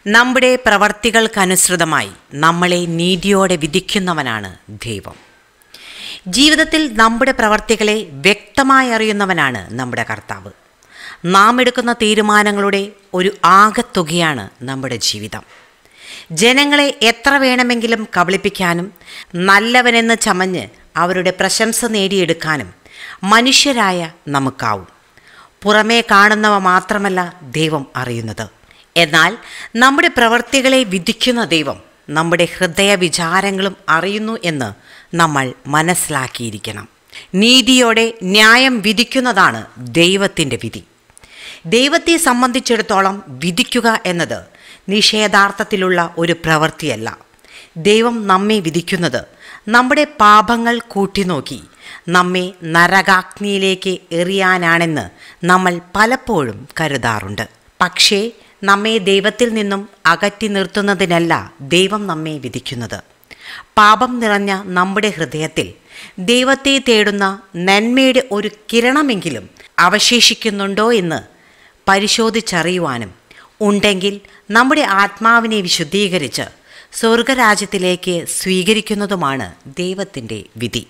നമ്മുടെ പ്രവർത്തികൾക്കനുസൃതമായി നമ്മളെ നീതിയോടെ വിധിക്കുന്നവനാണ് ദൈവം. ജീവിതത്തിൽ നമ്മുടെ പ്രവർത്തികളെ വ്യക്തമായി അറിയുന്നവനാണ് നമ്മുടെ കർത്താവ്. നാം എടുക്കുന്ന തീരുമാനങ്ങളുടെ ഒരു ആകെത്തുകയാണ് നമ്മുടെ ജീവിതം. ജനങ്ങളെ എത്ര വേണമെങ്കിലും കബളിപ്പിക്കാനും നല്ലവനെന്ന് ചമഞ്ഞ് അവരുടെ പ്രശംസ നേടിയെടുക്കാനും മനുഷ്യരായ നമുക്കാവും. പുറമേ കാണുന്നവ മാത്രമല്ല ദൈവം അറിയുന്നത്. എന്നാൽ നമ്മുടെ പ്രവർത്തികളെ വിധിക്കുന്ന ദൈവം നമ്മുടെ ഹൃദയ വിചാരങ്ങളും അറിയുന്നു എന്ന് നമ്മൾ മനസ്സിലാക്കിയിരിക്കണം. നീതിയോടെ ന്യായം വിധിക്കുന്നതാണ് ദൈവത്തിൻ്റെ വിധി. ദൈവത്തെ സംബന്ധിച്ചിടത്തോളം വിധിക്കുക എന്നത് നിഷേധാർത്ഥത്തിലുള്ള ഒരു പ്രവൃത്തിയല്ല. ദൈവം നമ്മെ വിധിക്കുന്നത് നമ്മുടെ പാപങ്ങൾ കൂട്ടിനോക്കി നമ്മെ നരകാഗ്നിയിലേക്ക് എറിയാനാണെന്ന് നമ്മൾ പലപ്പോഴും കരുതാറുണ്ട്. പക്ഷേ നമ്മെ ദൈവത്തിൽ നിന്നും അകറ്റി നിർത്തുന്നതിനല്ല ദൈവം നമ്മെ വിധിക്കുന്നത്. പാപം നിറഞ്ഞ നമ്മുടെ ഹൃദയത്തിൽ ദൈവത്തെ തേടുന്ന നന്മയുടെ ഒരു കിരണമെങ്കിലും അവശേഷിക്കുന്നുണ്ടോ എന്ന് പരിശോധിച്ചറിയുവാനും ഉണ്ടെങ്കിൽ നമ്മുടെ ആത്മാവിനെ വിശുദ്ധീകരിച്ച് സ്വർഗരാജ്യത്തിലേക്ക് സ്വീകരിക്കുന്നതുമാണ് ദൈവത്തിൻ്റെ വിധി.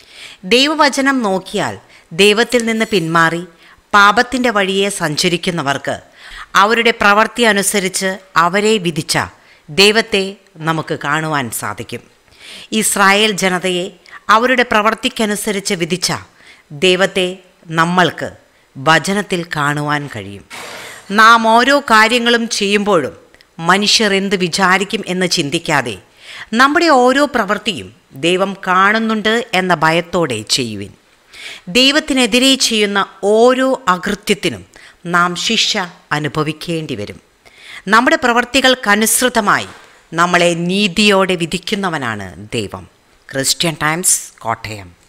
ദൈവവചനം നോക്കിയാൽ ദൈവത്തിൽ നിന്ന് പിന്മാറി പാപത്തിൻ്റെ വഴിയെ സഞ്ചരിക്കുന്നവർക്ക് അവരുടെ പ്രവൃത്തി അനുസരിച്ച് അവരെ വിധിച്ച ദൈവത്തെ നമുക്ക് കാണുവാൻ സാധിക്കും. ഇസ്രായേൽ ജനതയെ അവരുടെ പ്രവൃത്തിക്കനുസരിച്ച് വിധിച്ച ദൈവത്തെ നമ്മൾക്ക് വചനത്തിൽ കാണുവാൻ കഴിയും. നാം ഓരോ കാര്യങ്ങളും ചെയ്യുമ്പോഴും മനുഷ്യർ എന്ത് വിചാരിക്കും എന്ന് ചിന്തിക്കാതെ നമ്മുടെ ഓരോ പ്രവൃത്തിയും ദൈവം കാണുന്നുണ്ട് എന്ന ഭയത്തോടെ ചെയ്യുവിൻ. ദൈവത്തിനെതിരെ ചെയ്യുന്ന ഓരോ അകൃത്യത്തിനും നാം ശിക്ഷ അനുഭവിക്കേണ്ടി വരും. നമ്മുടെ പ്രവൃത്തികൾക്കനുസൃതമായി നമ്മളെ നീതിയോടെ വിധിക്കുന്നവനാണ് ദൈവം. Christian Times, Kottayam.